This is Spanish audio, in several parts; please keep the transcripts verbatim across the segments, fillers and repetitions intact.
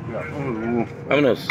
Vámonos.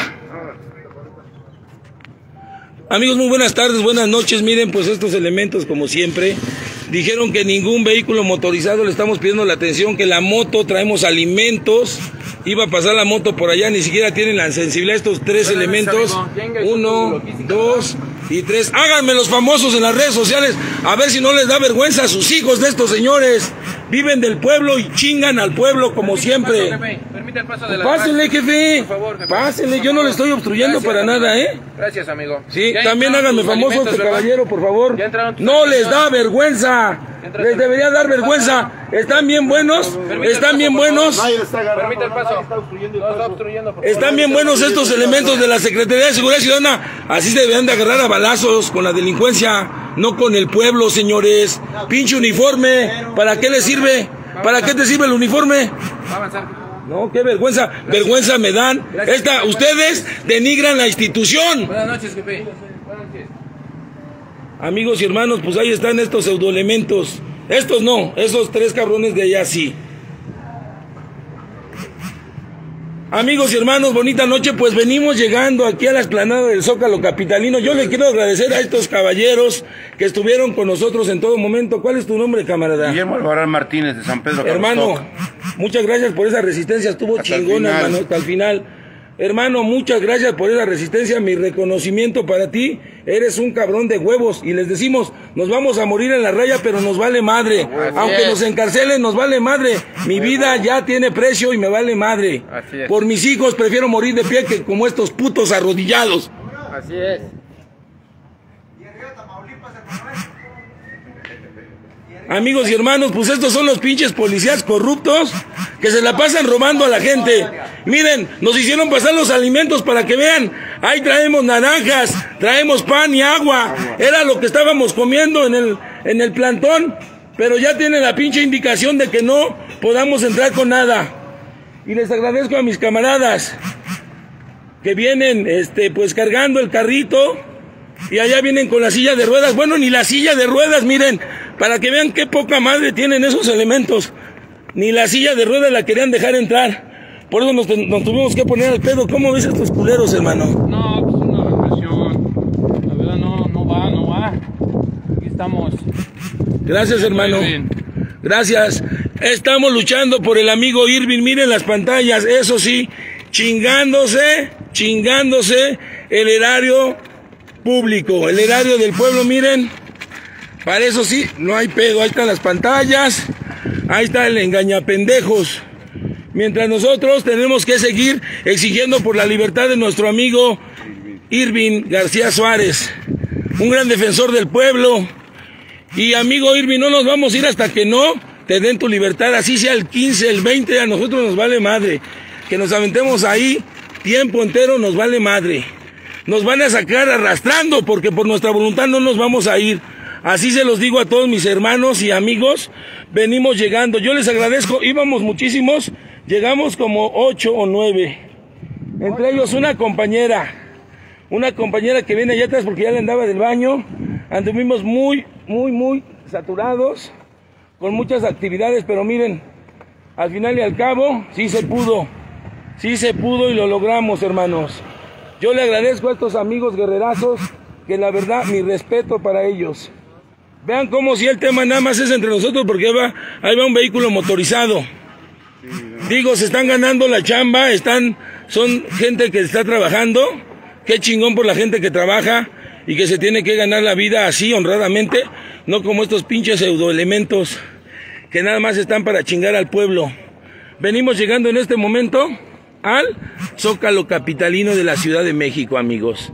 Amigos, muy buenas tardes, buenas noches. Miren, pues estos elementos, como siempre, dijeron que ningún vehículo motorizado, le estamos pidiendo la atención, que la moto, traemos alimentos, iba a pasar la moto por allá, ni siquiera tienen la sensibilidad estos tres elementos, uno, dos y tres. Háganme los famosos en las redes sociales, a ver si no les da vergüenza a sus hijos de estos señores. Viven del pueblo y chingan al pueblo como siempre. Permite el paso de la Pásenle, jefe. Por favor, jefe. Pásenle, yo no le estoy obstruyendo Gracias, para amigo. nada, ¿eh? Gracias, amigo. Sí, Ya también háganme famoso alimentos, este ¿verdad? caballero, por favor. Ya entraron tus No les alimentos. da vergüenza. Les debería dar vergüenza. Están bien buenos. Están bien buenos. Permite el paso. No está obstruyendo, por favor. Están bien buenos estos elementos de la Secretaría de Seguridad Ciudadana. Así se deberían de agarrar a balazos con la delincuencia, no con el pueblo, señores. Pinche uniforme, ¿para qué le sirve? ¿Para qué te sirve el uniforme? Va a avanzar. No, qué vergüenza, Gracias. vergüenza me dan. Gracias. Esta, ustedes denigran la institución. Buenas noches, jefe. Buenas noches. Amigos y hermanos, pues ahí están estos pseudoelementos. Estos no, esos tres cabrones de allá sí. Amigos y hermanos, bonita noche, pues venimos llegando aquí a la explanada del Zócalo capitalino. Yo le quiero agradecer a estos caballeros que estuvieron con nosotros en todo momento. ¿Cuál es tu nombre, camarada? Guillermo Alvarán Martínez, de San Pedro. Hermano, Carlos muchas gracias por esa resistencia, estuvo hasta chingona, hermano, hasta el final. Hermano, muchas gracias por esa resistencia, mi reconocimiento para ti. Eres un cabrón de huevos y les decimos, nos vamos a morir en la raya, pero nos vale madre. Así Aunque es. nos encarcelen, nos vale madre. Mi vida ya tiene precio y me vale madre. Así es. Por mis hijos prefiero morir de pie que como estos putos arrodillados. Así es. Amigos y hermanos, pues estos son los pinches policías corruptos que se la pasan robando a la gente. Miren, nos hicieron pasar los alimentos para que vean. Ahí traemos naranjas, traemos pan y agua. Era lo que estábamos comiendo en el, en el plantón. Pero ya tienen la pinche indicación de que no podamos entrar con nada. Y les agradezco a mis camaradas que vienen, este, pues cargando el carrito. Y allá vienen con la silla de ruedas. Bueno, ni la silla de ruedas, miren, para que vean qué poca madre tienen esos elementos. Ni la silla de ruedas la querían dejar entrar. Por eso nos, nos tuvimos que poner al pedo. ¿Cómo ves a estos culeros, hermano? No, pues una represión. La verdad no, no va, no va. Aquí estamos. Gracias, hermano. Gracias. Estamos luchando por el amigo Irving. Miren las pantallas, eso sí, chingándose, chingándose el erario público, el erario del pueblo, miren. Para eso sí, no hay pedo, ahí están las pantallas, ahí está el engañapendejos. Mientras nosotros tenemos que seguir exigiendo por la libertad de nuestro amigo Irving García Suárez, un gran defensor del pueblo. Y amigo Irving, no nos vamos a ir hasta que no te den tu libertad, así sea el quince, el veinte, a nosotros nos vale madre. Que nos aventemos ahí tiempo entero, nos vale madre. Nos van a sacar arrastrando porque por nuestra voluntad no nos vamos a ir. Así se los digo a todos mis hermanos y amigos, venimos llegando. Yo les agradezco, íbamos muchísimos, llegamos como ocho o nueve. Entre ellos una compañera, una compañera que viene allá atrás porque ya le andaba del baño. Anduvimos muy, muy, muy saturados, con muchas actividades, pero miren, al final y al cabo, sí se pudo, sí se pudo y lo logramos, hermanos. Yo le agradezco a estos amigos guerrerazos, que la verdad, mi respeto para ellos. Vean cómo si el tema nada más es entre nosotros, porque va, ahí va un vehículo motorizado. Digo, se están ganando la chamba, están, son gente que está trabajando. Qué chingón por la gente que trabaja y que se tiene que ganar la vida así, honradamente, no como estos pinches pseudoelementos que nada más están para chingar al pueblo. Venimos llegando en este momento al Zócalo capitalino de la Ciudad de México, amigos.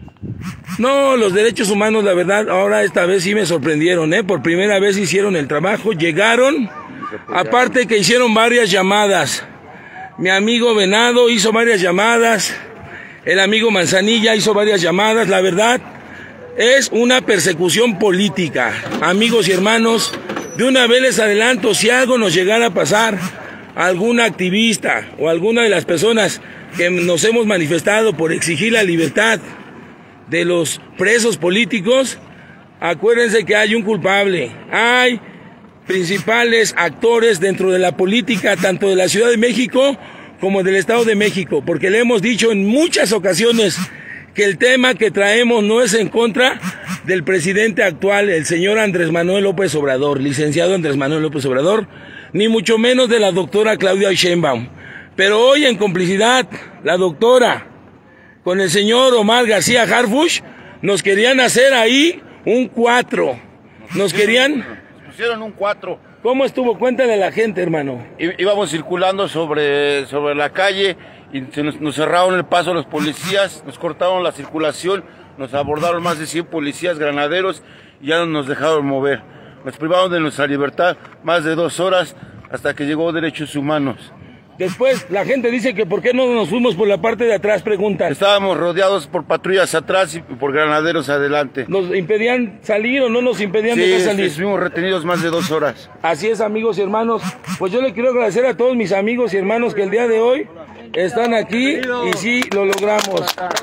No, los derechos humanos, la verdad, ahora esta vez sí me sorprendieron, ¿eh? Por primera vez hicieron el trabajo, llegaron, aparte que hicieron varias llamadas. Mi amigo Venado hizo varias llamadas, el amigo Manzanilla hizo varias llamadas, la verdad, es una persecución política. Amigos y hermanos, de una vez les adelanto, si algo nos llegara a pasar, alguna activista o alguna de las personas que nos hemos manifestado por exigir la libertad de los presos políticos, acuérdense que hay un culpable, hay principales actores dentro de la política, tanto de la Ciudad de México como del Estado de México, porque le hemos dicho en muchas ocasiones que el tema que traemos no es en contra del presidente actual, el señor Andrés Manuel López Obrador, licenciado Andrés Manuel López Obrador, ni mucho menos de la doctora Claudia Sheinbaum. Pero hoy, en complicidad, la doctora con el señor Omar García Harfuch nos querían hacer ahí un cuatro. Nos querían... Nos pusieron un cuatro. ¿Cómo estuvo? Cuéntale a la gente, hermano. Í- Íbamos circulando sobre, sobre la calle y se nos, nos cerraron el paso los policías, nos cortaron la circulación, nos abordaron más de cien policías, granaderos y ya no nos dejaron mover. Nos privaron de nuestra libertad más de dos horas hasta que llegó Derechos Humanos. Después, la gente dice que ¿por qué no nos fuimos por la parte de atrás? Preguntan. Estábamos rodeados por patrullas atrás y por granaderos adelante. ¿Nos impedían salir o no nos impedían Sí, dejar salir? estuvimos retenidos más de dos horas. Así es, amigos y hermanos. Pues yo le quiero agradecer a todos mis amigos y hermanos que el día de hoy están aquí y sí lo logramos.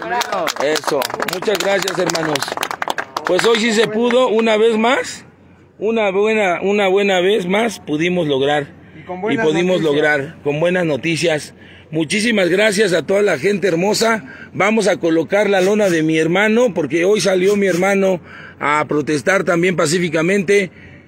Eso. Muchas gracias, hermanos. Pues hoy sí se pudo, una vez más, una buena, una buena vez más pudimos lograr y, y pudimos noticias. lograr con buenas noticias. Muchísimas gracias a toda la gente hermosa. Vamos a colocar la lona de mi hermano porque hoy salió mi hermano a protestar también pacíficamente.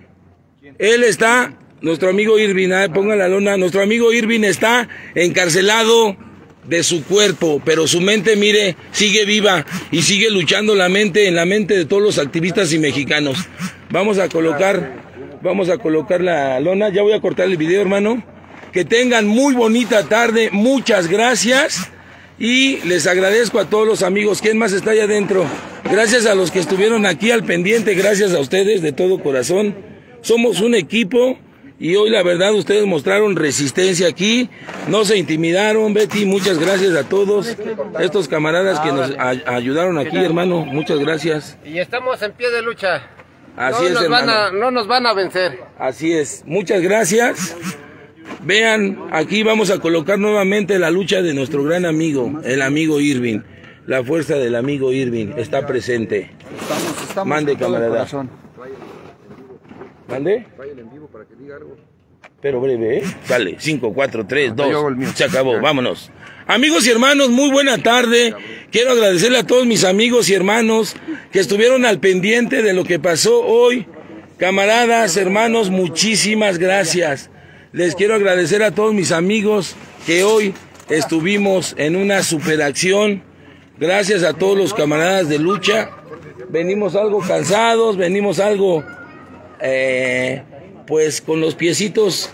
Él está, nuestro amigo Irving, eh, ponga la lona, nuestro amigo Irving está encarcelado de su cuerpo, pero su mente, mire, sigue viva y sigue luchando la mente en la mente de todos los activistas y mexicanos. Vamos a colocar, vamos a colocar la lona, ya voy a cortar el video, hermano. Que tengan muy bonita tarde, muchas gracias y les agradezco a todos los amigos. ¿Quién más está allá adentro? Gracias a los que estuvieron aquí al pendiente, gracias a ustedes de todo corazón. Somos un equipo y hoy la verdad ustedes mostraron resistencia aquí, no se intimidaron. Betty, muchas gracias a todos estos camaradas que nos a ayudaron aquí, hermano, muchas gracias. Y estamos en pie de lucha. Así no es, nos hermano. Van a, no nos van a vencer. Así es, muchas gracias. Vean, aquí vamos a colocar nuevamente la lucha de nuestro gran amigo, el amigo Irving. La fuerza del amigo Irving está presente. Estamos, estamos Mande, camarada. ¿Mande? Pero breve, ¿eh? Dale, cinco, cuatro, tres, dos, se acabó, vámonos. Amigos y hermanos, muy buena tarde. Quiero agradecerle a todos mis amigos y hermanos que estuvieron al pendiente de lo que pasó hoy. Camaradas, hermanos, muchísimas gracias. Les quiero agradecer a todos mis amigos que hoy estuvimos en una superacción. Gracias a todos los camaradas de lucha. Venimos algo cansados, venimos algo, eh, pues con los piecitos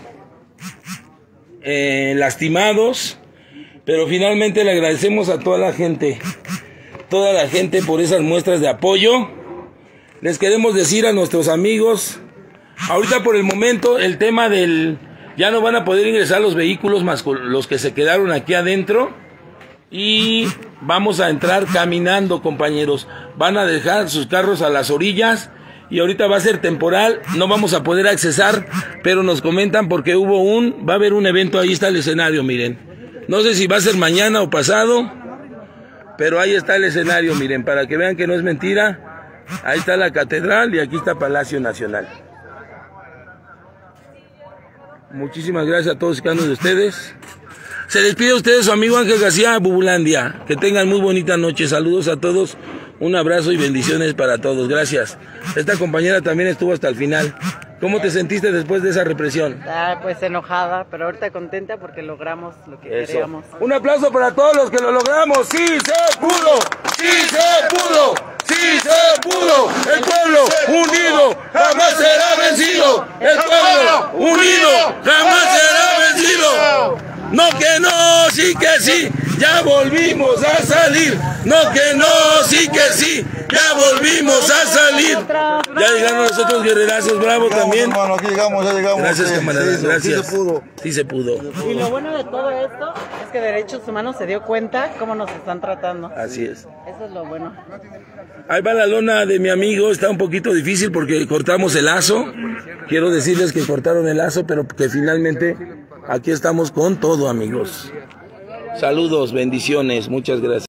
eh, lastimados. Pero finalmente le agradecemos a toda la gente, toda la gente por esas muestras de apoyo. Les queremos decir a nuestros amigos, ahorita por el momento el tema del... Ya no van a poder ingresar los vehículos más los que se quedaron aquí adentro. Y vamos a entrar caminando, compañeros. Van a dejar sus carros a las orillas. Y ahorita va a ser temporal. No vamos a poder accesar. Pero nos comentan porque hubo un... Va a haber un evento, ahí está el escenario, miren. No sé si va a ser mañana o pasado. Pero ahí está el escenario, miren. Para que vean que no es mentira. Ahí está la catedral y aquí está Palacio Nacional. Muchísimas gracias a todos y cada uno de ustedes. Se despide a ustedes su amigo Ángel García, Bubulandia. Que tengan muy bonita noche. Saludos a todos. Un abrazo y bendiciones para todos. Gracias. Esta compañera también estuvo hasta el final. ¿Cómo te sentiste después de esa represión? Ah, pues enojada, pero ahorita contenta porque logramos lo que Eso. queríamos. Un aplauso para todos los que lo logramos. ¡Sí se pudo! ¡Sí se pudo! ¡Sí se pudo! El pueblo unido jamás será vencido. El pueblo unido jamás será vencido. No que no, sí que sí, ya volvimos a salir. No que no, sí que sí, ya volvimos a salir. Ya llegaron los otros guerrerazos, bravo también. Hermano, aquí llegamos, ya llegamos. Gracias, Sí, camaradas, sí, gracias. Sí se pudo. Sí se pudo. Y lo bueno de todo esto es que Derechos Humanos se dio cuenta cómo nos están tratando. Así es. Eso es lo bueno. Ahí va la lona de mi amigo, está un poquito difícil porque cortamos el lazo. Quiero decirles que cortaron el lazo, pero que finalmente aquí estamos con todo, amigos. Saludos, bendiciones, muchas gracias.